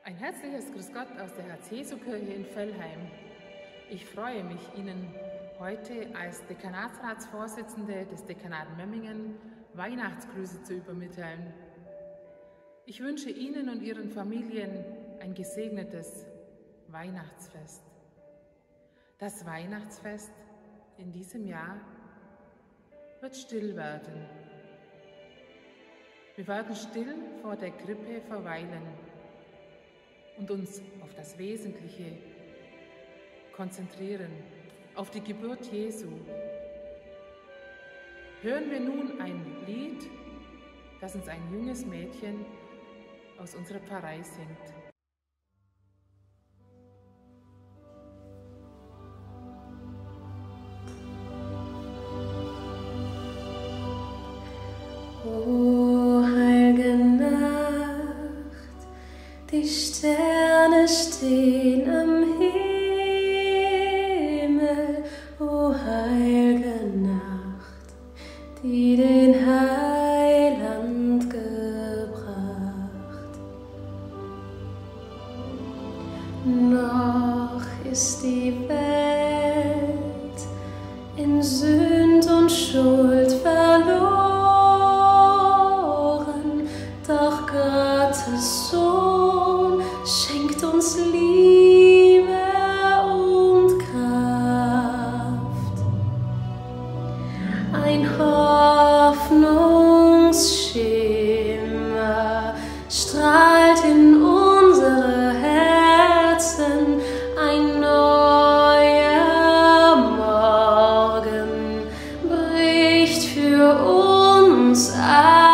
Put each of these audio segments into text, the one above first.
Ein herzliches Grüß Gott aus der Herz-Jesu-Kirche in Vellheim. Ich freue mich, Ihnen heute als Dekanatsratsvorsitzende des Dekanats Memmingen Weihnachtsgrüße zu übermitteln. Ich wünsche Ihnen und Ihren Familien ein gesegnetes Weihnachtsfest. Das Weihnachtsfest in diesem Jahr wird still werden. Wir werden still vor der Krippe verweilen und uns auf das Wesentliche konzentrieren, auf die Geburt Jesu. Hören wir nun ein Lied, das uns ein junges Mädchen aus unserer Pfarrei singt. O heilige Nacht, die Sterne stehen am Himmel. O heilige Nacht, die den Heiland gebracht. Noch ist die Welt in Sünd und Schuld verloren. Doch Gottes Sohn schenkt uns Liebe und Kraft. Ein Hoffnungsschimmer strahlt in unsere Herzen, ein neuer Morgen bricht für uns an.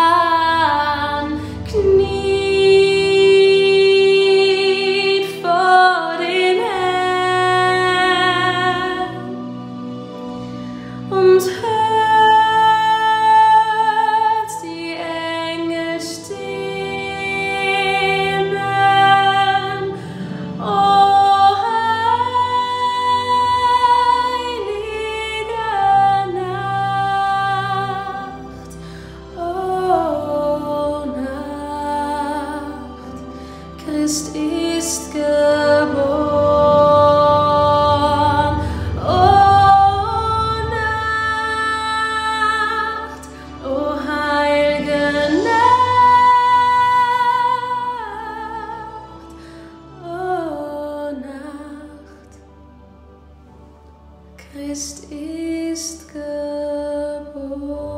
Christ ist geboren, o Nacht, o heilige Nacht, o Nacht, Christ ist geboren.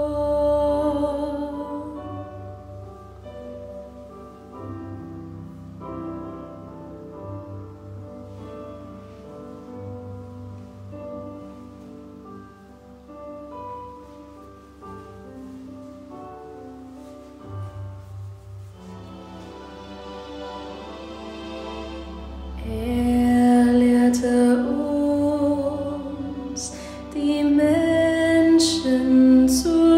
Er lehrte uns, die Menschen zu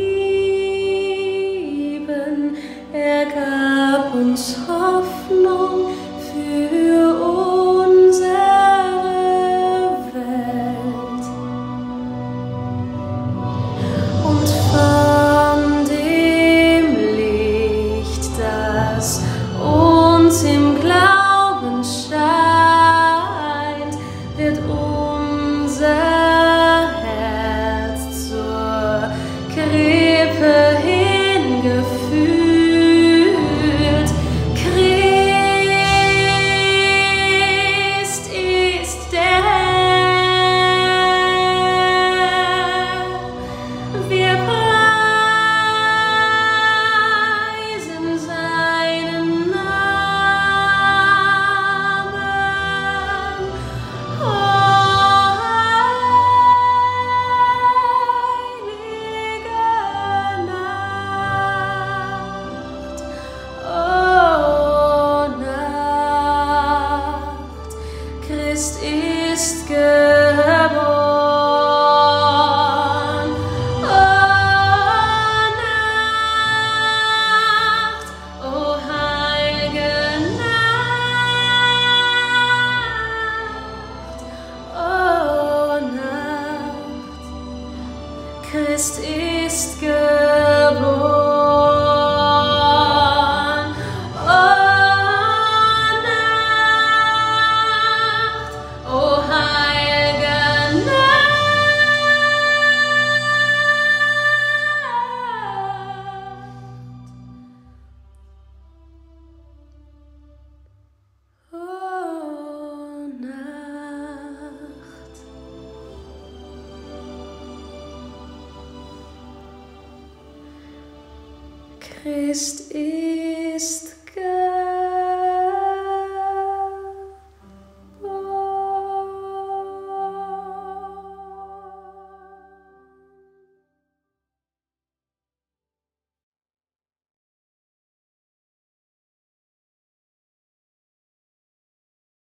lieben. Er gab uns Hoffnung für unsere Welt. Und von dem Licht, das uns im Glauben scheint, wird unser Herz zur Krippe hingeführt. Christ ist der Herr. Wir preisen seinen Christ ist